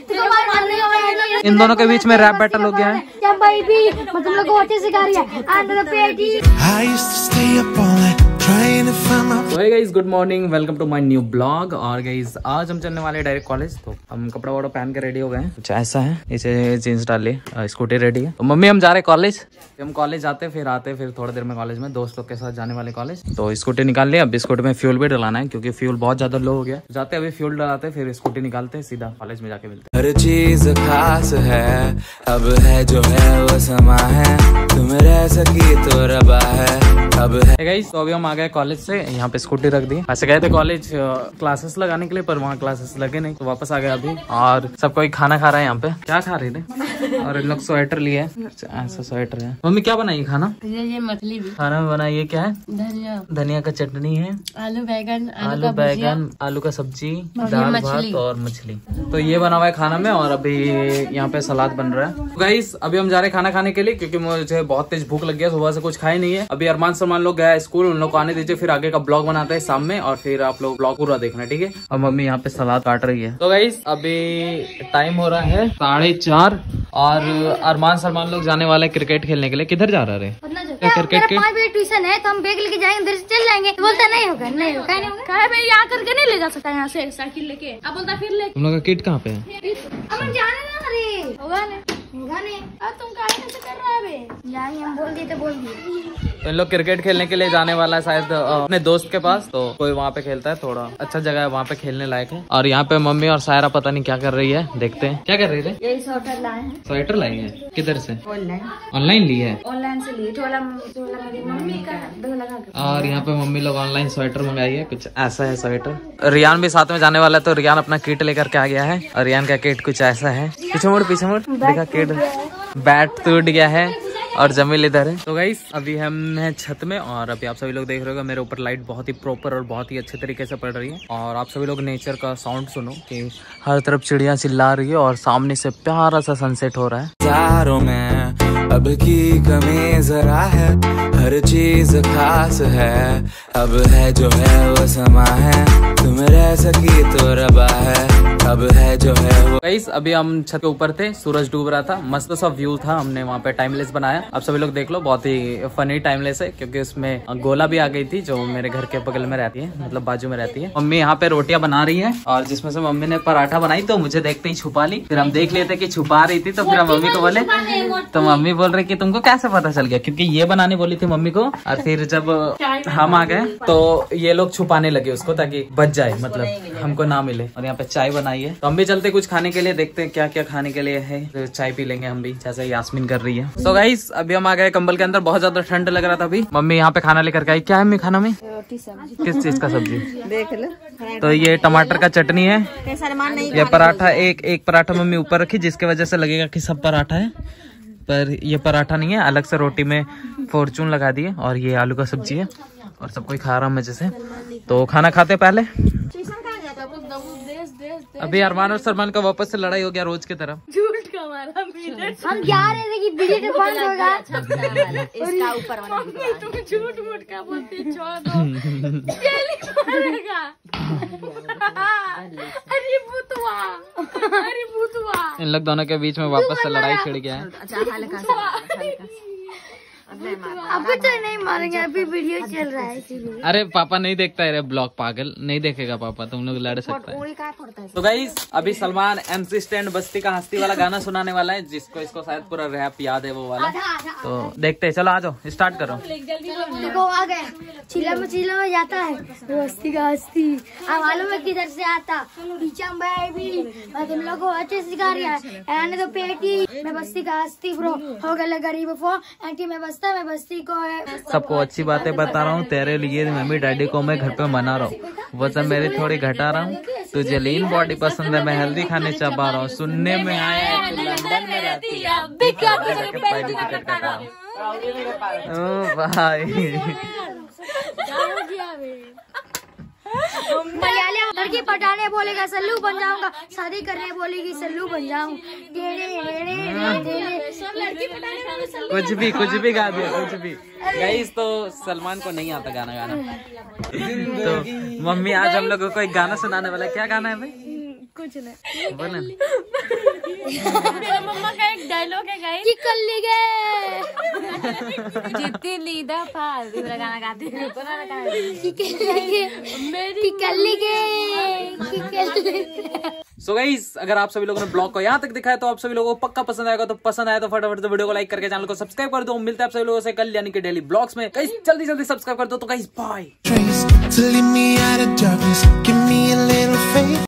इन दोनों के बीच में रैप बैटल हो गया है। तो guys good morning, welcome to my new blog. और गाइस आज हम चलने वाले डायरेक्ट कॉलेज। तो हम कपड़ा वपड़ा पहन के रेडी हो गए हैं, कुछ ऐसा है। इसे जींस डाल ली, स्कूटी रेडी है। तो मम्मी हम जा रहे कॉलेज। हम कॉलेज जाते फिर आते, फिर थोड़ी देर में कॉलेज में दोस्त लोग के साथ जाने वाले कॉलेज। तो स्कूटी निकाल लिया। अब स्कूटी में फ्यूल भी डलाना है क्योंकि फ्यूल बहुत ज्यादा लो हो गया। जाते अभी फ्यूल डलाते, फिर स्कूटी निकालते, सीधा कॉलेज में जाके मिलते। हर चीज खास है, अब है जो है वो समा है, तुम रह सकी तो रबा है अब है। गाइस तो अभी हम आ गए कॉलेज से, यहाँ पे स्कूटी रख दी। ऐसे गए थे कॉलेज क्लासेस लगाने के लिए, पर वहाँ क्लासेस लगे नहीं, तो वापस आ गए अभी। और सब कोई खाना खा रहा है यहाँ पे। क्या खा रहे थे? और इन लोग स्वेटर लिए, ऐसा स्वेटर है। मम्मी क्या बनाई खाना? ये मछली भी खाना में बनाई। ये क्या है? धनिया, धनिया का चटनी है, आलू बैगन, आलू का सब्जी, दाल भात और मछली। तो ये बना हुआ है खाना में। और अभी यहाँ पे सलाद बन रहा है। तो गाइस अभी हम जा रहे हैं खाना खाने के लिए, क्योंकि मुझे बहुत तेज भूख लग गया, सुबह से कुछ खाई नहीं है। अभी अरमान सलमान लोग गया स्कूल, उन लोग को आने दीजिए, फिर आगे का ब्लॉग बनाते हैं शाम में, और फिर आप लोग ब्लॉग पूरा देखना, ठीक है। और मम्मी यहाँ पे सलाद काट रही है। तो गाइस अभी टाइम हो रहा है 4:30 और अरमान सलमान लोग जाने वाले क्रिकेट खेलने के लिए। किधर जा रहे हैं? क्रिकेट के 5 बजे ट्यूशन है, तो हम बैग लेके जाएंगे, उधर से चल जाएंगे। तो बोलता नहीं होगा, नहीं होगा, नहीं होगा। कहे भाई यहाँ करके नहीं ले जा सकता, यहाँ से साइकिल लेके। अब बोलता फिर ले। तुम लोग का किट कहाँ पे है? अब हम जाने ना, अरे होगा नहीं। अब तुम काहे ऐसे कर रहा है? जाएंगे, हम बोल दिए तो बोल दिए। तो इन लोग क्रिकेट खेलने के लिए जाने वाला है शायद अपने दोस्त के पास। तो कोई वहाँ पे खेलता है, थोड़ा अच्छा जगह है वहाँ पे खेलने लायक है। और यहाँ पे मम्मी और सायरा पता नहीं क्या कर रही है, देखते हैं क्या कर रही है। यही स्वेटर लाए हैं। स्वेटर लाई है? किधर से? ऑनलाइन ली है? ऑनलाइन से लिए। थोड़ा मेरी मम्मी का दो लगा के। और यहाँ पे मम्मी लोग ऑनलाइन स्वेटर मंगाई है, कुछ ऐसा है स्वेटर। रियान भी साथ में जाने वाला है, तो रियान अपना किट लेकर के आ गया है। और रियान का किट कुछ ऐसा है। पीछे मुड़ देखा, किट बैट टूट गया है और जमील इधर है। तो गाइस अभी हम हैं छत में, और अभी आप सभी लोग देख रहे हो मेरे ऊपर लाइट बहुत ही प्रॉपर और बहुत ही अच्छे तरीके से पड़ रही है। और आप सभी लोग नेचर का साउंड सुनो कि हर तरफ चिड़िया चिल्ला रही है, और सामने से प्यारा सा सनसेट हो रहा है। तारों में अब की कमी जरा है, हर चीज खास है, अब है जो है वो समा है, तुम रह सकी तो रबा है अब है जो है वो। गाइस अभी हम छत के ऊपर थे, सूरज डूब रहा था, मस्त सा व्यू था। हमने वहाँ पे टाइमलेस बनाया, आप सभी लोग देख लो, बहुत ही फनी टाइमलेस है। क्योंकि उसमें गोला भी आ गई थी, जो मेरे घर के बगल में रहती है, मतलब बाजू में रहती है। मम्मी यहाँ पे रोटियां बना रही है, और जिसमें से मम्मी ने पराठा बनाई, तो मुझे देखते ही छुपा ली। फिर हम देख लेते कि छुपा रही थी, तो फिर हम मम्मी को बोले, तो मम्मी बोल रही कि तुमको कैसे पता चल गया? क्योंकि ये बनाने बोली थी मम्मी को। और फिर जब हम आ गए तो ये लोग छुपाने लगे उसको, ताकि बच जाए, मतलब हमको ना मिले। और यहाँ पे चाय बनाई है, तो हम भी चलते कुछ खाने के लिए, देखते हैं क्या क्या खाने के लिए है। तो चाय पी लेंगे हम भी, जैसे यास्मीन कर रही है। तो गाइस अभी हम आ गए कंबल के अंदर, बहुत ज्यादा ठंड लग रहा था अभी। मम्मी यहाँ पे खाना लेकर के आई। क्या है मम्मी खाना में? रोटी सब्जी। किस चीज का सब्जी? देख लो। तो ये टमाटर का चटनी है, ये पराठा, एक पराठा मम्मी ऊपर रखी, जिसकी वजह से लगेगा कि सब पराठा है, पर ये पराठा नहीं है, अलग से रोटी में फॉर्चून लगा दिए। और ये आलू का सब्जी है, और सब कोई खा रहा मजे से। तो खाना खाते पहले। अभी अरमान और सलमान का वापस से लड़ाई हो गया रोज की तरह। झूठ का मारा हम जा रहे थे कि वीडियो बंद होगा, इसका ऊपर वाला तुम झूठ मूठ का बोलते, छोड़ दो जेली मारेगा। अरे भूतवा इन लोग दोनों के बीच में वापस से लड़ाई छिड़ गया है। अब तो नहीं मारेंगे, अभी वीडियो चल रहा है इसीलिए। अरे पापा नहीं देखता है ब्लॉग, पागल नहीं देखेगा पापा, तुम लोग लड़ सकते हैं। तो गाइस अभी सलमान MC स्टैंड बस्ती का हस्ती वाला गाना सुनाने वाला है, जिसको इसको शायद पूरा रैप याद है वो वाला। तो देखते हैं, चलो आ जाओ, स्टार्ट करो। देखो आ गए, चिल्ला में जाता है बस्ती का हस्ती, मालूम है किधर से आता। मैं तुम लोग को अच्छे सिखा रही है, तो पेटी मैं बस्ती का हस्ती ब्रो, हो गए गरीब फो एंटी में बस्ता, मैं बस्ती को है। सबको अच्छी बातें बता रहा हूँ तेरे लिए, मम्मी डैडी को मैं घर पे मना रहा हूँ, वजन मेरी थोड़ी घटा रहा हूँ, तुझे लीन बॉडी पसंद है, मैं हेल्दी खाने चबा रहा हूँ, सुनने में आया है तू लंदन में रहती है, ओ भाई। मलयालम लड़की पटाने बोलेगा सल्लू बन जाऊंगा, शादी करने बोलेगी सल्लू बन जाऊं। कुछ भी गा दिया, कुछ भी। गाइस तो सलमान को नहीं आता गाना गाना, तो मम्मी आज हम लोगों को एक गाना सुनाने वाला है। क्या गाना है भाई? कुछ नहीं बोले। मेरा मम्मा का एक डायलॉग है गाइस कि कर ली गए जितनी लीदा फाल दूसरा गाना गाते हैं तो ना गाना कि कर ली गए। सो गाइस, अगर आप सभी लोगों ने ब्लॉग को यहाँ तक दिखाया तो आप सभी लोगों को पक्का पसंद आएगा। तो पसंद आया तो फटाफट से वीडियो को लाइक करके चैनल को सब्सक्राइब कर दो। मिलते हैं आप सभी लोगों से कल यानी कि डेली ब्लॉग्स में। गाइस जल्दी जल्दी सब्सक्राइब कर दो। तो गाइस बाय।